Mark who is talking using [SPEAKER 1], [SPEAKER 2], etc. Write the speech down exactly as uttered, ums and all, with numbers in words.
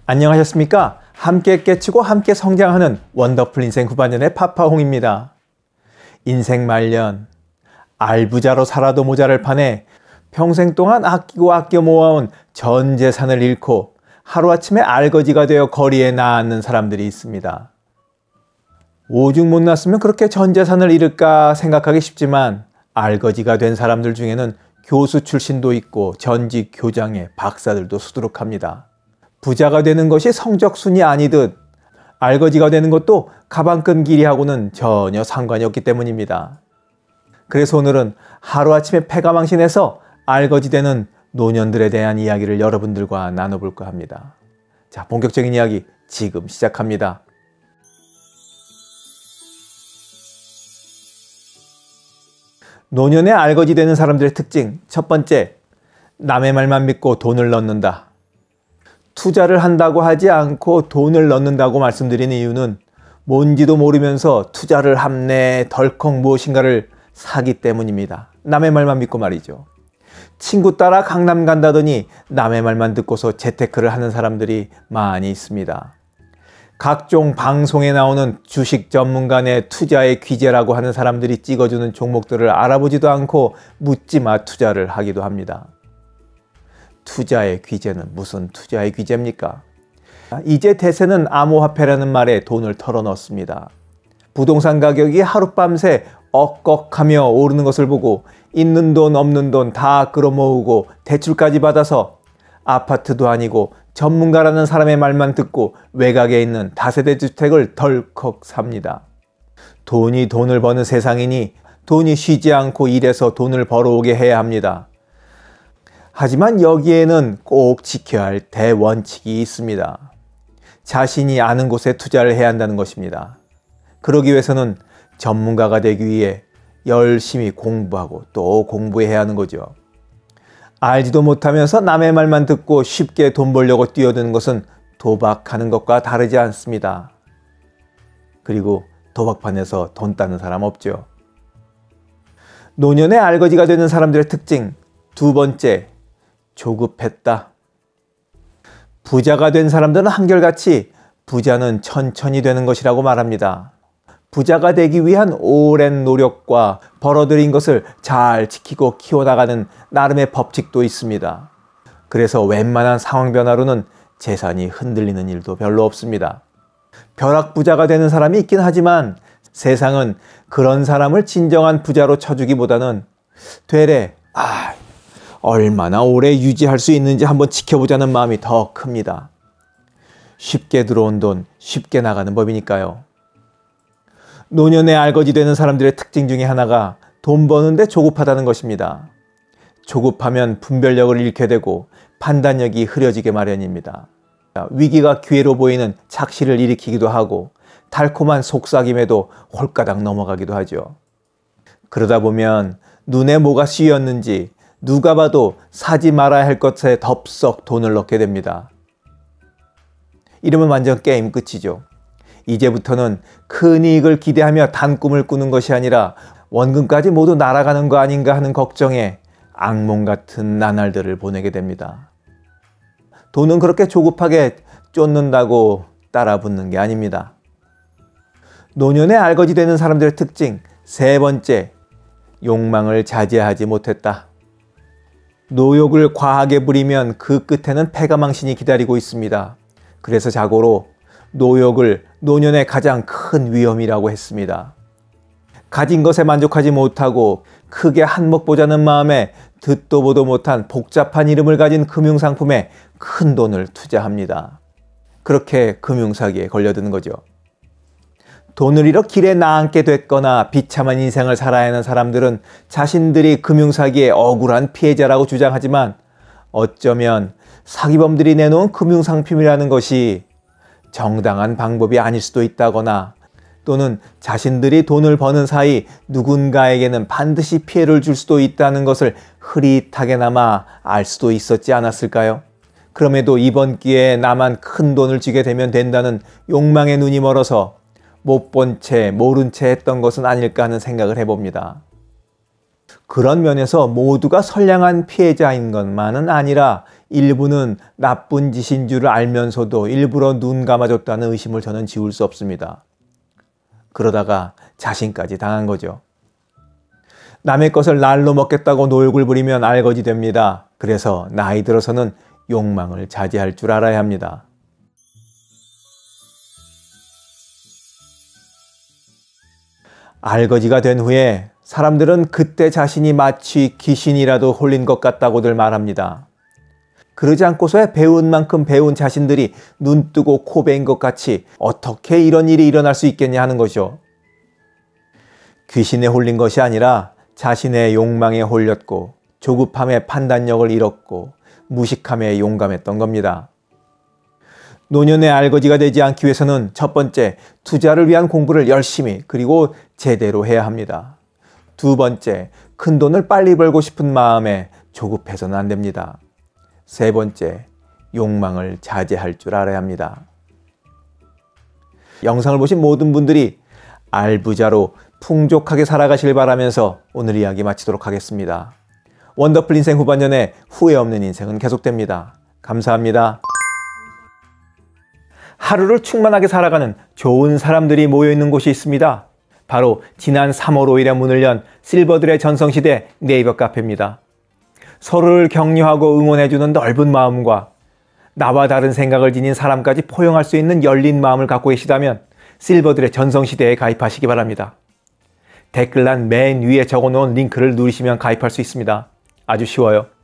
[SPEAKER 1] 안녕하셨습니까? 함께 깨치고 함께 성장하는 원더풀 인생 후반년의 파파홍입니다. 인생 말년, 알부자로 살아도 모자를 파네 평생 동안 아끼고 아껴 모아온 전 재산을 잃고 하루아침에 알거지가 되어 거리에 나앉는 사람들이 있습니다. 오죽 못났으면 그렇게 전 재산을 잃을까 생각하기 쉽지만 알거지가 된 사람들 중에는 교수 출신도 있고 전직 교장의 박사들도 수두룩합니다. 부자가 되는 것이 성적순이 아니듯 알거지가 되는 것도 가방끈 길이하고는 전혀 상관이 없기 때문입니다. 그래서 오늘은 하루아침에 패가 망신해서 알거지 되는 노년들에 대한 이야기를 여러분들과 나눠볼까 합니다. 자, 본격적인 이야기 지금 시작합니다. 노년에 알거지 되는 사람들의 특징, 첫 번째, 남의 말만 믿고 돈을 넣는다. 투자를 한다고 하지 않고 돈을 넣는다고 말씀드리는 이유는 뭔지도 모르면서 투자를 함내 덜컥 무엇인가를 사기 때문입니다. 남의 말만 믿고 말이죠. 친구 따라 강남 간다더니 남의 말만 듣고서 재테크를 하는 사람들이 많이 있습니다. 각종 방송에 나오는 주식 전문가의 투자의 귀재라고 하는 사람들이 찍어주는 종목들을 알아보지도 않고 묻지마 투자를 하기도 합니다. 투자의 귀재는 무슨 투자의 귀재입니까? 이제 대세는 암호화폐라는 말에 돈을 털어넣습니다. 부동산 가격이 하룻밤새 억걱하며 오르는 것을 보고 있는 돈 없는 돈 다 끌어모으고 대출까지 받아서 아파트도 아니고 전문가라는 사람의 말만 듣고 외곽에 있는 다세대 주택을 덜컥 삽니다. 돈이 돈을 버는 세상이니 돈이 쉬지 않고 일해서 돈을 벌어오게 해야 합니다. 하지만 여기에는 꼭 지켜야 할 대원칙이 있습니다. 자신이 아는 곳에 투자를 해야 한다는 것입니다. 그러기 위해서는 전문가가 되기 위해 열심히 공부하고 또 공부해야 하는 거죠. 알지도 못하면서 남의 말만 듣고 쉽게 돈 벌려고 뛰어드는 것은 도박하는 것과 다르지 않습니다. 그리고 도박판에서 돈 따는 사람 없죠. 노년에 알거지가 되는 사람들의 특징, 두 번째, 조급했다. 부자가 된 사람들은 한결같이 부자는 천천히 되는 것이라고 말합니다. 부자가 되기 위한 오랜 노력과 벌어들인 것을 잘 지키고 키워나가는 나름의 법칙도 있습니다. 그래서 웬만한 상황 변화로는 재산이 흔들리는 일도 별로 없습니다. 벼락부자가 되는 사람이 있긴 하지만 세상은 그런 사람을 진정한 부자로 쳐주기보다는 되레 아 얼마나 오래 유지할 수 있는지 한번 지켜보자는 마음이 더 큽니다. 쉽게 들어온 돈 쉽게 나가는 법이니까요. 노년에 알거지 되는 사람들의 특징 중에 하나가 돈 버는데 조급하다는 것입니다. 조급하면 분별력을 잃게 되고 판단력이 흐려지게 마련입니다. 위기가 기회로 보이는 착시를 일으키기도 하고 달콤한 속삭임에도 홀가닥 넘어가기도 하죠. 그러다 보면 눈에 뭐가 씌였는지 누가 봐도 사지 말아야 할 것에 덥석 돈을 넣게 됩니다. 이러면 완전 게임 끝이죠. 이제부터는 큰 이익을 기대하며 단꿈을 꾸는 것이 아니라 원금까지 모두 날아가는 거 아닌가 하는 걱정에 악몽 같은 나날들을 보내게 됩니다. 돈은 그렇게 조급하게 쫓는다고 따라붙는 게 아닙니다. 노년에 알거지 되는 사람들의 특징, 세 번째, 욕망을 자제하지 못했다. 노욕을 과하게 부리면 그 끝에는 패가망신이 기다리고 있습니다. 그래서 자고로 노욕을 노년의 가장 큰 위험이라고 했습니다. 가진 것에 만족하지 못하고 크게 한몫 보자는 마음에 듣도 보도 못한 복잡한 이름을 가진 금융상품에 큰 돈을 투자합니다. 그렇게 금융사기에 걸려드는 거죠. 돈을 잃어 길에 나앉게 됐거나 비참한 인생을 살아야 하는 사람들은 자신들이 금융사기의 억울한 피해자라고 주장하지만 어쩌면 사기범들이 내놓은 금융상품이라는 것이 정당한 방법이 아닐 수도 있다거나 또는 자신들이 돈을 버는 사이 누군가에게는 반드시 피해를 줄 수도 있다는 것을 흐릿하게나마 알 수도 있었지 않았을까요? 그럼에도 이번 기회에 나만 큰 돈을 쥐게 되면 된다는 욕망에 눈이 멀어서 못 본 채 모른 채 했던 것은 아닐까 하는 생각을 해봅니다. 그런 면에서 모두가 선량한 피해자인 것만은 아니라 일부는 나쁜 짓인 줄 알면서도 일부러 눈 감아줬다는 의심을 저는 지울 수 없습니다. 그러다가 자신까지 당한 거죠. 남의 것을 날로 먹겠다고 놀굴 부리면 알거지 됩니다. 그래서 나이 들어서는 욕망을 자제할 줄 알아야 합니다. 알거지가 된 후에 사람들은 그때 자신이 마치 귀신이라도 홀린 것 같다고들 말합니다. 그러지 않고서야 배운 만큼 배운 자신들이 눈 뜨고 코 베인 것 같이 어떻게 이런 일이 일어날 수 있겠냐 하는 거죠. 귀신에 홀린 것이 아니라 자신의 욕망에 홀렸고 조급함에 판단력을 잃었고 무식함에 용감했던 겁니다. 노년의 알거지가 되지 않기 위해서는 첫 번째, 투자를 위한 공부를 열심히 그리고 제대로 해야 합니다. 두 번째, 큰 돈을 빨리 벌고 싶은 마음에 조급해서는 안 됩니다. 세 번째, 욕망을 자제할 줄 알아야 합니다. 영상을 보신 모든 분들이 알부자로 풍족하게 살아가길 바라면서 오늘 이야기 마치도록 하겠습니다. 원더풀 인생 후반년에 후회 없는 인생은 계속됩니다. 감사합니다. 하루를 충만하게 살아가는 좋은 사람들이 모여있는 곳이 있습니다. 바로 지난 삼월 오일에 문을 연 실버들의 전성시대 네이버 카페입니다. 서로를 격려하고 응원해주는 넓은 마음과 나와 다른 생각을 지닌 사람까지 포용할 수 있는 열린 마음을 갖고 계시다면 실버들의 전성시대에 가입하시기 바랍니다. 댓글란 맨 위에 적어놓은 링크를 누르시면 가입할 수 있습니다. 아주 쉬워요.